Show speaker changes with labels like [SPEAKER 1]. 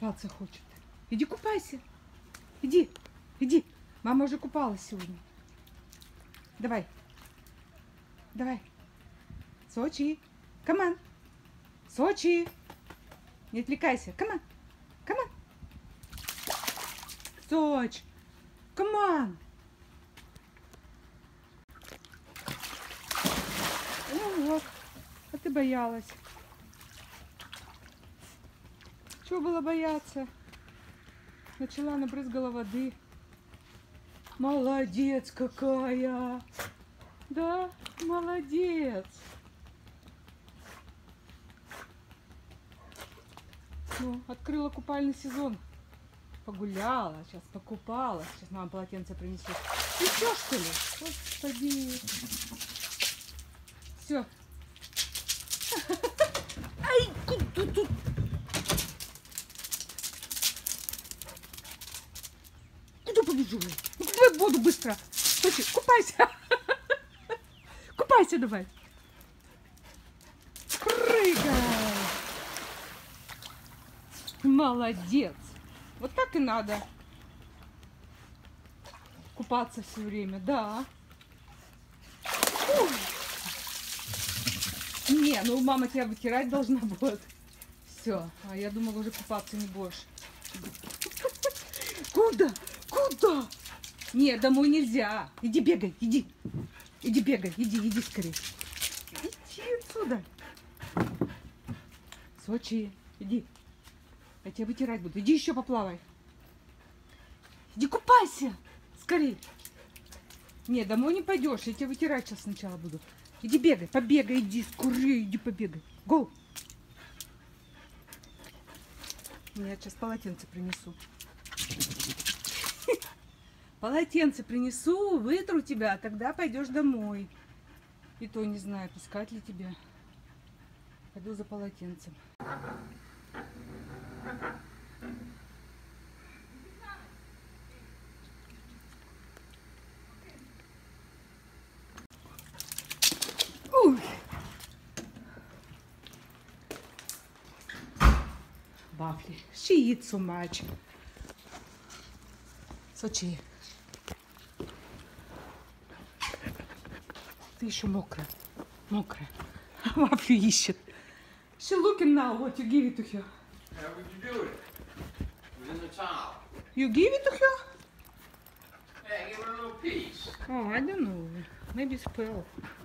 [SPEAKER 1] купаться хочет. Иди купайся. Иди, иди. Мама уже купалась сегодня. Давай. Давай. Сочи. Come on. Сочи. Не отвлекайся. Come on. Come on. Сочи. Come on. Ну вот. А ты боялась. Чего было бояться? Начала, набрызгала воды. Молодец какая! Да, молодец! Ну, открыла купальный сезон. Погуляла, сейчас покупалась. Сейчас мама полотенце принесет. И все, что ли? Господи! Все. Ай, тут. Куда побежала? Ну, давай в воду быстро. Слушай, купайся. Купайся давай. Прыгай. Молодец. Вот так и надо. Купаться все время, да. Ой. Не, ну мама тебя вытирать должна будет. Все. А я думала, уже купаться не будешь. Куда? Куда? Нет, домой нельзя. Иди бегай, иди. Иди бегай, иди скорее. Иди отсюда. Сочи, иди. Я тебя вытирать буду. Иди еще поплавай. Иди купайся. Скорей. Нет, домой не пойдешь. Я тебя вытирать сейчас сначала буду. Иди бегай, побегай, иди скорее, иди побегай. Гоу. Нет, сейчас полотенце принесу. Полотенце принесу, вытру тебя, а тогда пойдешь домой. И то не знаю, пускать ли тебя. Пойду за полотенцем. Уй. Вафли. She eats so much. Сочи. Ты еще мокрая. Мокрая. Вафлю ищет. She looking now what you give it to her.
[SPEAKER 2] How would you do it? It was in the towel.
[SPEAKER 1] You give it to her?
[SPEAKER 2] Yeah, give her a little piece.
[SPEAKER 1] Oh, I don't know. Maybe spill.